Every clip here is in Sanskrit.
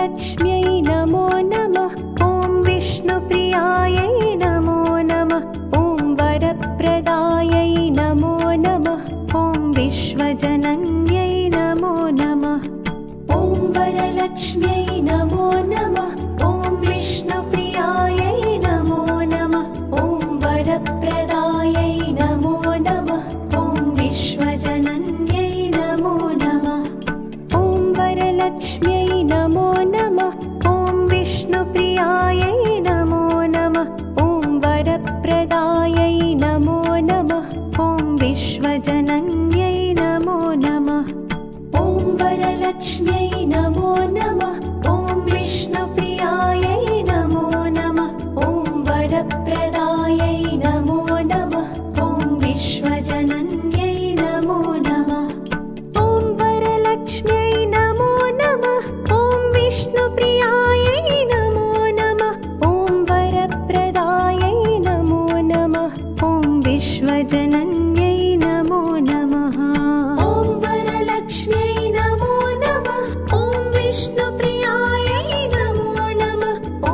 वरलक्ष्म्यै नमो नमः। ॐ विष्णुप्रियायै नमो नमः। ॐ वरप्रदायै नमो नमः। ॐ विश्वजनन्यै नमो नमः। ॐ वरलक्ष्म्यै नमो नमः। ॐ विष्णुप्रियायै नमो नमः। ॐ वरप्रदायै नमो नमः। ॐ विश्वजनन्यै नमो नमः। ॐ वरलक्ष्म्यै नमो नमः। ॐ विष्णुप्रियायै नमो नमः। ॐ वरप्रदायै नमो नमः। ॐ विश्वजनन्यै नमो नमः। ॐ वरलक्ष्म्यै नमो नमः। ॐ विष्णुप्रियायै नमो नमः। ॐ वरप्रदायै नमो नमः। ॐ विश्वजनन्यै नमो नमः। ॐ वरलक्ष्म्यै नमो नमः। ॐ विष्णुप्रियायै नमो नमः। ॐ वरप्रदायै नमो नमः। ॐ विश्वजनन्यै नमो नमः। ॐ वरलक्ष्म्यै नमो नमः। ॐ विष्णुप्रियायै नमो नमः। ॐ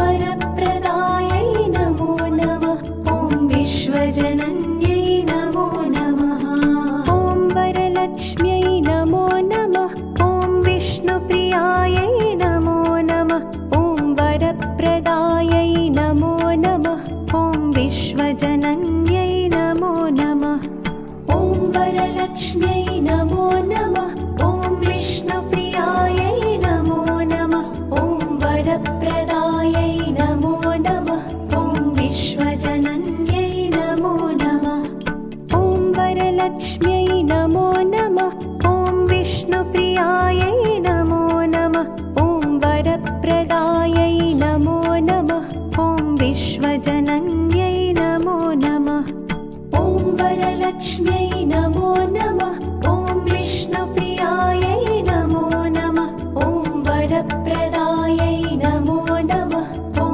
वरप्रदायै नमो नमः। ॐ विश्वजनन्यै नमो नमः। ॐ वरलक्ष्म्यै नमो नमः। ॐ विष्णुप्रियायै नमो नमः। ॐ वरप्रदायै नमो नमः। ॐ विश्वजनन्यै नमो नमः। ॐ वरलक्ष्म्यै नमो नमः। ॐ विष्णुप्रियायै नमो नमः। ॐ वरप्रदायै नमो नमः। ॐ विश्वजनन्यै नमो नमः। ॐ वरलक्ष्म्यै नमो नमः। ॐ विष्णुप्रियायै नमो नमः। ॐ वरप्रदायै नमो नमः। ॐ विश्वजनन्यै नमो नमः। ॐ वरलक्ष्म्यै नमो नमः। ॐ विष्णुप्रियायै नमो नमः। ॐ वरप्रदायै नमो नमः। ॐ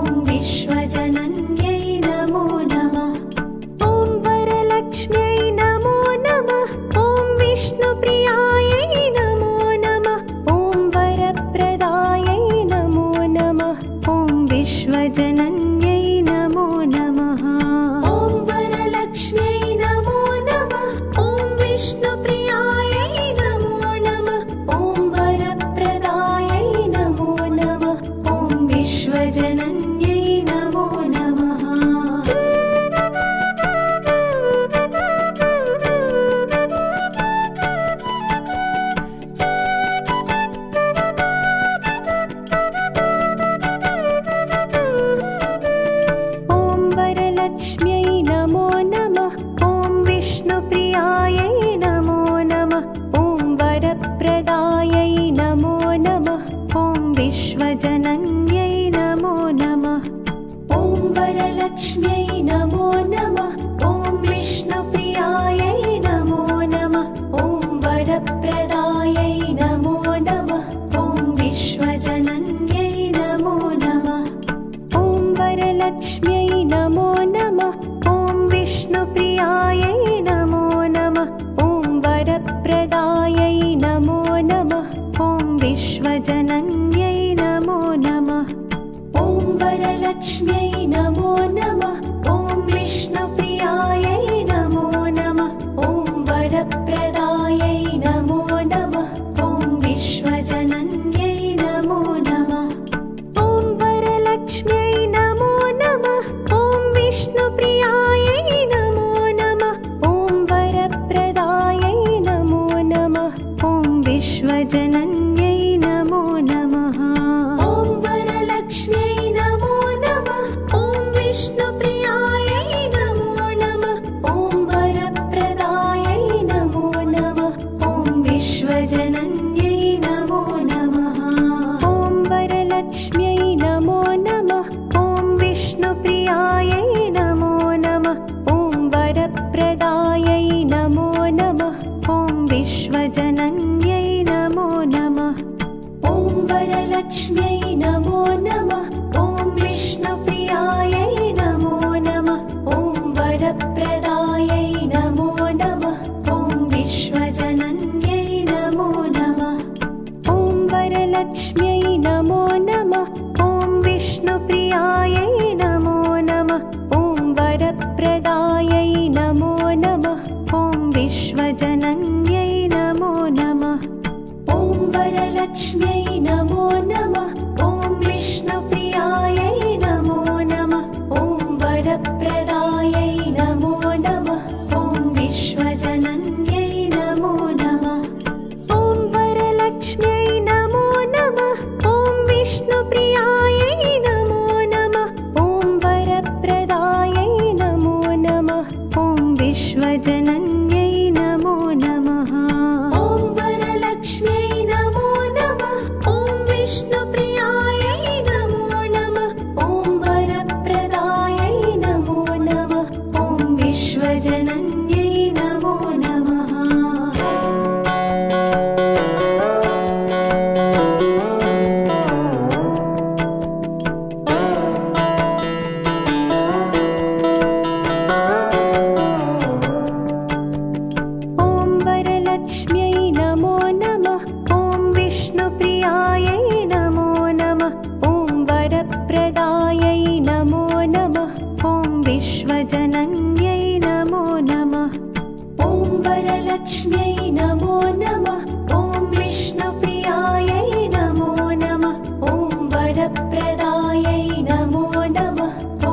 विश्वजनन्यै नमो नमः। ॐ वरलक्ष्म्यै नमो नमः। ॐ विष्णुप्रियायै नमो नमः। ॐ वरप्रदायै नमो नमः। ॐ विश्वजनन्यै नमो नमः। ॐ वरलक्ष्म्यै नमो नमः। ॐ विष्णुप्रियायै नमो नमः। ॐ वरप्रदायै नमो नमः। ॐ विश्वजनन्यै नमो नमः। ॐ वरलक्ष्म्यै नमो नमः। ॐ विष्णुप्रियायै नमो नमः। ॐ वरप्रदायै नमो नमः। ॐ विश्वजनन्यै नमो नमः। ॐ वरलक्ष्म्यै नमो नमः। ॐ विष्णुप्रियायै नमो नमः। ॐ वरप्रदायै नमो नमः। ॐ विश्वजनन्यै नमो नमः। ॐ वरलक्ष्म्यै नमो नमः। ॐ विष्णुप्रियायै नमो नमः। ॐ वरप्रदायै नमो नमः। ॐ विश्वजनन्यै नमो नमः। ॐ वरलक्ष्म्यै नमो नमः। ॐ विष्णुप्रियायै नमो नमः। ॐ वरप्रदायै नमो नमः। ॐ विश्वजनन्यै नमो नमः। ॐ वरलक्ष्म्यै नमो नमः। ॐ विष्णुप्रियायै नमो नमः। ॐ वरप्रदायै नमो नमः। ॐ विश्वजनन्यै नमो नमः। ॐ वरलक्ष्म्यै नमो नमः। ॐ विष्णुप्रियायै नमो नमः। ॐ वरप्रदायै नमो नमः। ॐ विश्वजनन्यै नमो नमः। ॐ वरलक्ष्म्यै नमो नमः। ॐ विष्णुप्रियायै नमो नमः। ॐ वरप्रदायै नमो नमः। ॐ विश्वजनन्यै नमो नमः। ॐ वरलक्ष्म्यै नमो नमः। ॐ विष्णुप्रियायै नमो नमः। ॐ वरप्रदायै नमो नमः। ॐ विश्वजनन्यै नमो नमः। ॐ वरलक्ष्म्यै नमो विष्णुप्रियायै नमो नमः ॐ वरप्रदायै नमो नमः ॐ विश्वजनन्यै नमो नमः ॐ वरलक्ष्म्यै नमो नमः ॐ विष्णुप्रियायै नमो नमः ॐ वरप्रदायै नमो नमः ॐ विश्वजनन्यै नमो नमः ॐ वरलक्ष्म्यै नमो नमः ॐ विष्णुप्रियायै नमो नमः ॐ वरप्रदायै नमो नमः ॐ विश्वजनन्यै नमो नमः ॐ वरलक्ष्म्यै नमो नमः ॐ विष्णुप्रियायै नमो नमः ॐ वरप्रदायै नमो नमः ॐ विश्वजनन्यै नमो नमः ॐ वरलक्ष्म्यै नमो नमः ॐ विष्णुप्रियायै नमो नमः ॐ वरप्रदायै नमो नमः ॐ विश्वजनन्यै नमो नमः ॐ वरलक्ष्म्यै नमो नमः ॐ विष्णुप्रियायै नमो नमः ॐ वरप्रदायै नमो नमः ॐ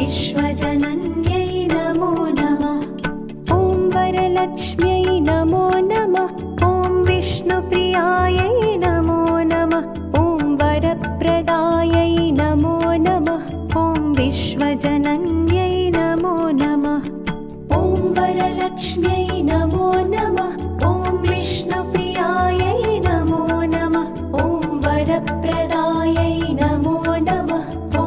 विश्वजनन्यै नमो नमः ॐ वरलक्ष्म्यै नमो नमः ॐ विष्णुप्रियायै नमो नमः ॐ वरप्रदायै नमो नमः ॐ विश्वजनन्यै नमो नमः ॐ वरलक्ष्म्यै नमो नमः ॐ विष्णुप्रियायै नमो नमः ॐ वरप्रदायै नमो नमः ॐ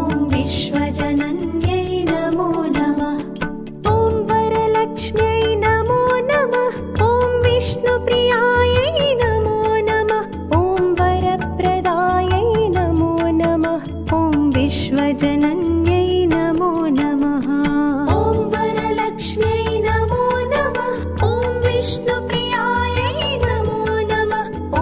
विश्वजनन्यै नमो नमः ॐ वरलक्ष्म्यै नमो नमः ॐ विष्णुप्रियायै नमो नमः ॐ वरप्रदायै नमो नमः ॐ विश्वजनन्यै नमो नमः ॐ वरलक्ष्म्यै नमो नमः ॐ विष्णुप्रियायै नमो नमः ॐ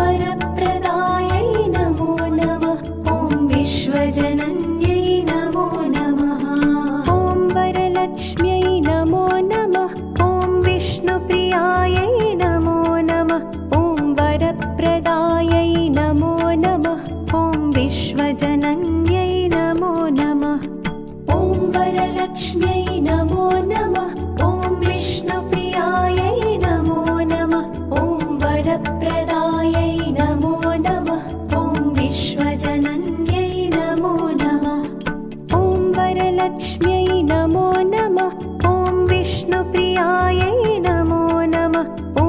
वरप्रदायै नमो नमः ॐ विश्वजनन्यै नमो नमः ॐ वरलक्ष्म्यै नमो नमः ॐ विष्णुप्रियायै नमो नमः ॐ वरप्रदायै नमो नमः ॐ विश्वजनन्यै नमो नमः ॐ वरलक्ष्म्यै नमो नमः ॐ विष्णुप्रियायै नमो नमः ॐ वरप्रदायै नमो नमः ॐ विश्वजनन्यै नमो नमः ॐ वरलक्ष्म्यै नमो नमः ॐ विष्णुप्रियायै नमो नमः ॐ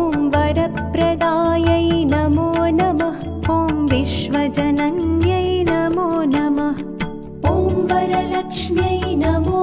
वरप्रदायै नमो नमः ॐ विश्वजनन्यै नमो नमः ॐ वरलक्ष्म्यै नमो